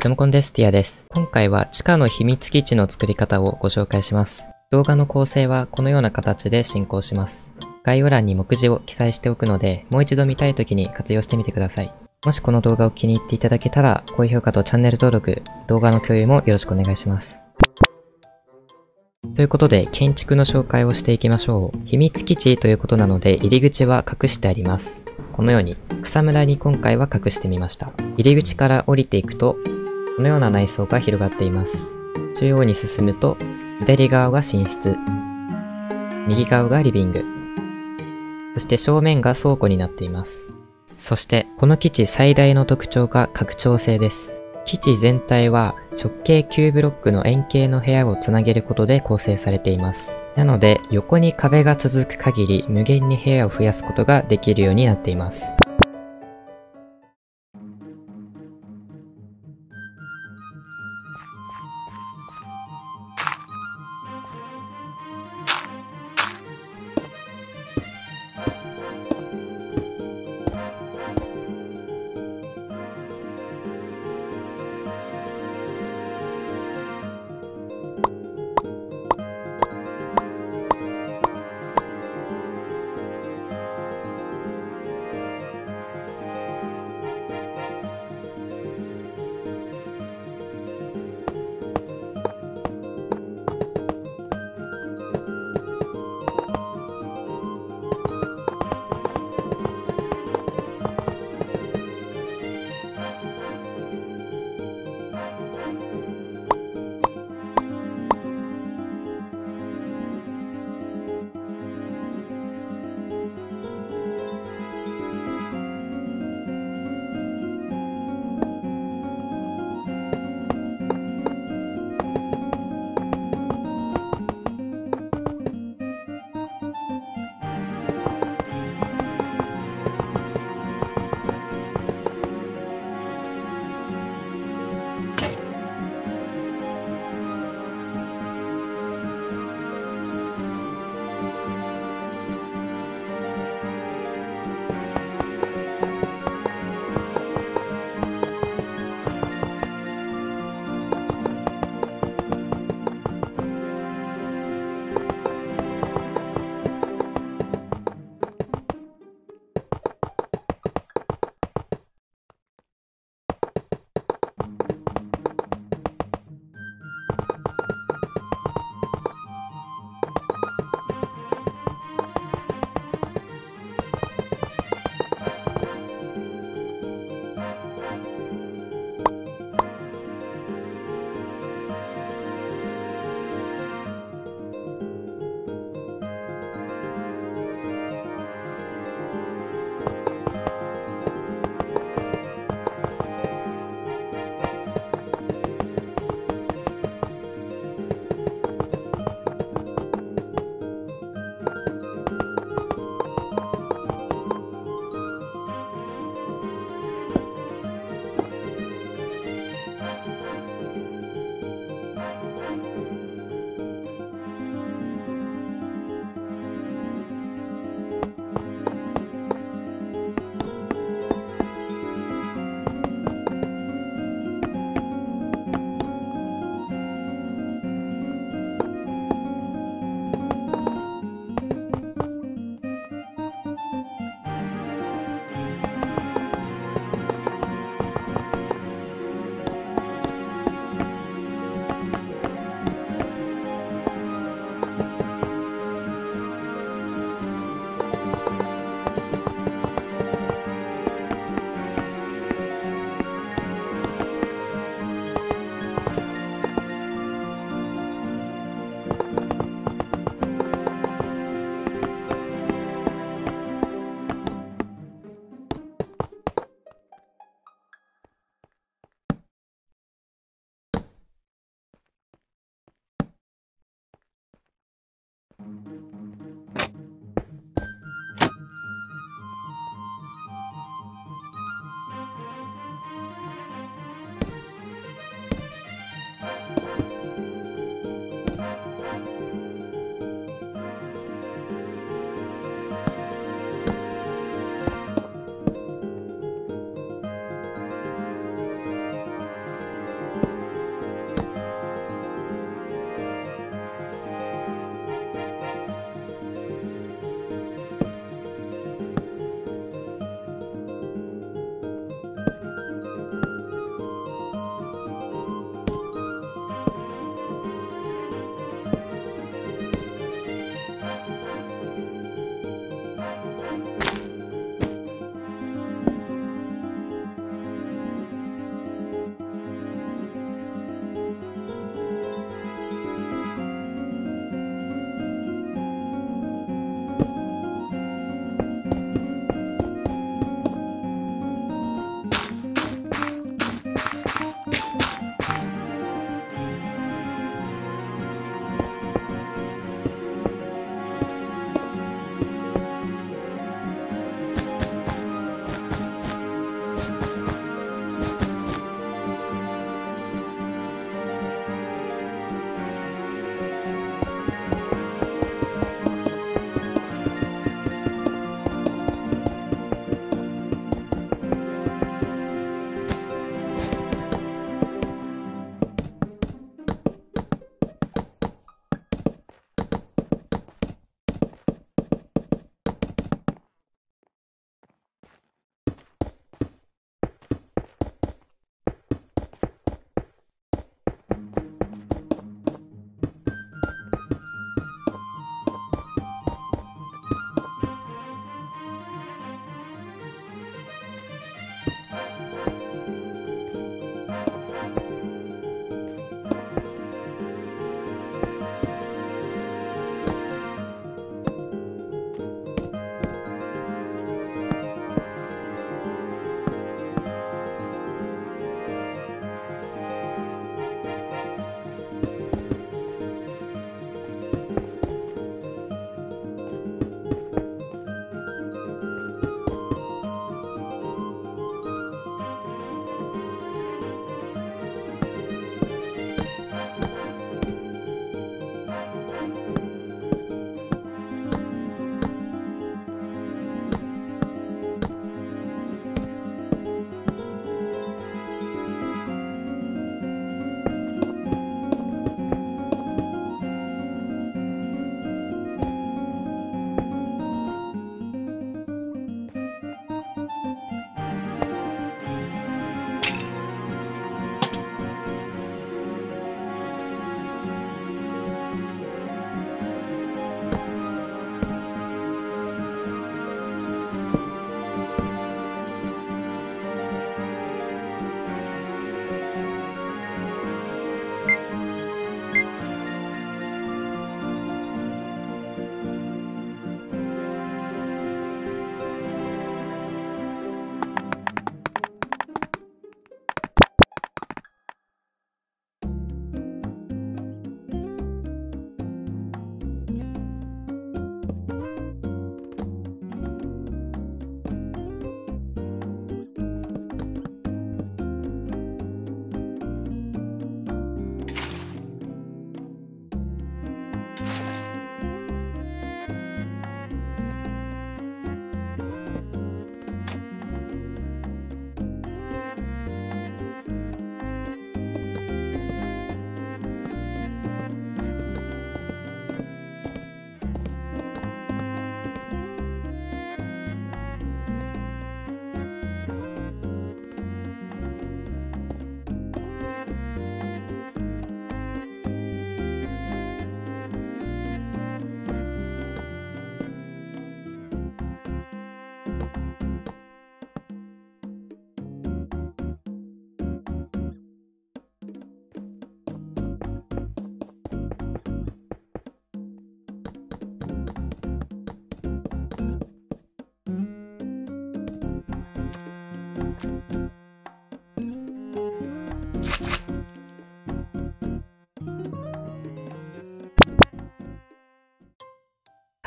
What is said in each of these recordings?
ともこんです。ティアです。今回は地下の秘密基地の作り方をご紹介します。動画の構成はこのような形で進行します。概要欄に目次を記載しておくので、もう一度見たい時に活用してみてください。もしこの動画を気に入っていただけたら、高評価とチャンネル登録、動画の共有もよろしくお願いします。ということで、建築の紹介をしていきましょう。秘密基地ということなので、入り口は隠してあります。このように、草むらに今回は隠してみました。入り口から降りていくと、このような内装が広がっています。中央に進むと、左側が寝室、右側がリビング、そして正面が倉庫になっています。そして、この基地最大の特徴が拡張性です。基地全体は直径9ブロックの円形の部屋をつなげることで構成されています。なので、横に壁が続く限り無限に部屋を増やすことができるようになっています。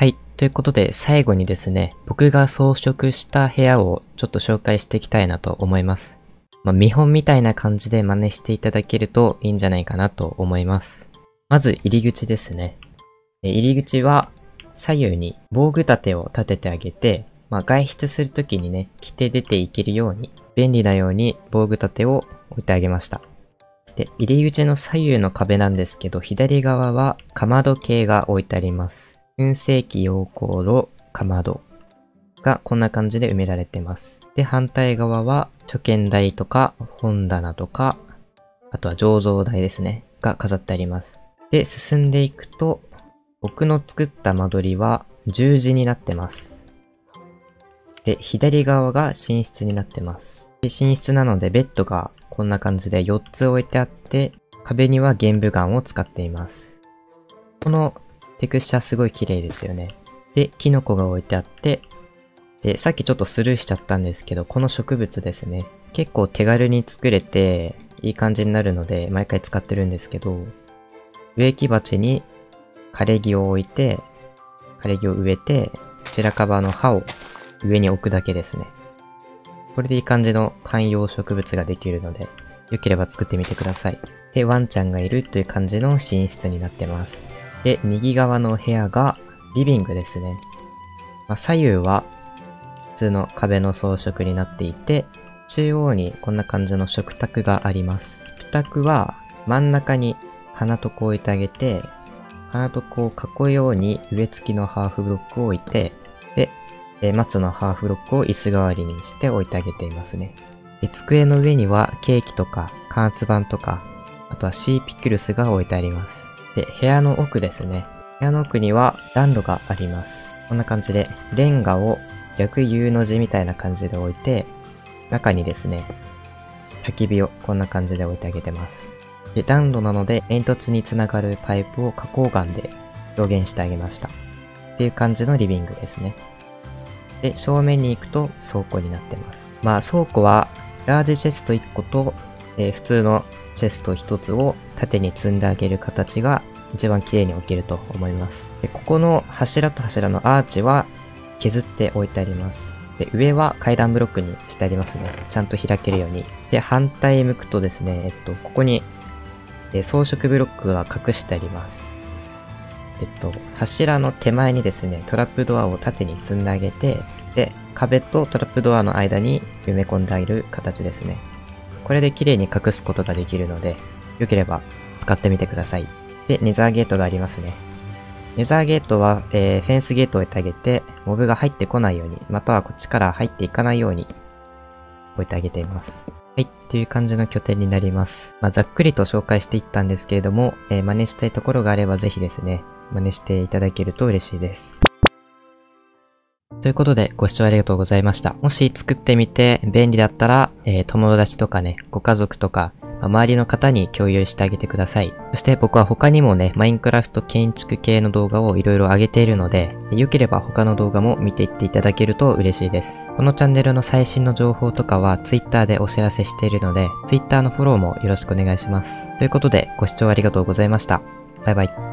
はい。ということで、最後にですね、僕が装飾した部屋をちょっと紹介していきたいなと思います。見本みたいな感じで真似していただけるといいんじゃないかなと思います。まず、入り口ですね。入り口は、左右に防具立てを立ててあげて、外出するときにね、着て出ていけるように、便利なように防具立てを置いてあげました。で、入り口の左右の壁なんですけど、左側はかまど系が置いてあります。燻製機溶鉱炉かまどがこんな感じで埋められてます。で、反対側は書券台とか本棚とか、あとは醸造台ですね、が飾ってあります。で、進んでいくと、僕の作った間取りは十字になってます。で、左側が寝室になってます。で、寝室なのでベッドがこんな感じで4つ置いてあって、壁には玄武岩を使っています。このテクスチャーすごい綺麗ですよね。で、キノコが置いてあって、で、さっきちょっとスルーしちゃったんですけど、この植物ですね。結構手軽に作れて、いい感じになるので、毎回使ってるんですけど、植木鉢に枯れ木を置いて、枯れ木を植えて、白樺の葉を上に置くだけですね。これでいい感じの観葉植物ができるので、よければ作ってみてください。で、ワンちゃんがいるという感じの寝室になってます。で、右側の部屋がリビングですね。左右は普通の壁の装飾になっていて、中央にこんな感じの食卓があります。食卓は真ん中に金床を置いてあげて、金床を囲うように上付きのハーフブロックを置いて、で、松のハーフブロックを椅子代わりにして置いてあげていますね。で、机の上にはケーキとか加圧板とか、あとはシーピクルスが置いてあります。で、部屋の奥ですね。部屋の奥には暖炉があります。こんな感じで、レンガを逆 U の字みたいな感じで置いて、中にですね、焚き火をこんな感じで置いてあげてます。で、暖炉なので煙突につながるパイプを花崗岩で表現してあげました。っていう感じのリビングですね。で、正面に行くと倉庫になってます。倉庫はラージチェスト1個と、普通のチェスト1つを縦に積んであげる形が一番綺麗に置けると思います。で、ここの柱と柱のアーチは削って置いてあります。で、上は階段ブロックにしてありますね。ちゃんと開けるように。で、反対向くとですね、ここに、装飾ブロックが隠してあります。柱の手前にですね、トラップドアを縦に積んであげて、で、壁とトラップドアの間に埋め込んであげる形ですね。これで綺麗に隠すことができるので、良ければ使ってみてください。で、ネザーゲートがありますね。ネザーゲートは、フェンスゲートを置いてあげて、モブが入ってこないように、またはこっちから入っていかないように置いてあげています。はい、という感じの拠点になります。ざっくりと紹介していったんですけれども、真似したいところがあればぜひですね、真似していただけると嬉しいです。ということで、ご視聴ありがとうございました。もし作ってみて便利だったら、友達とかね、ご家族とか、周りの方に共有してあげてください。そして僕は他にもね、マインクラフト建築系の動画をいろいろ上げているので、良ければ他の動画も見ていっていただけると嬉しいです。このチャンネルの最新の情報とかは Twitter でお知らせしているので、Twitter のフォローもよろしくお願いします。ということで、ご視聴ありがとうございました。バイバイ。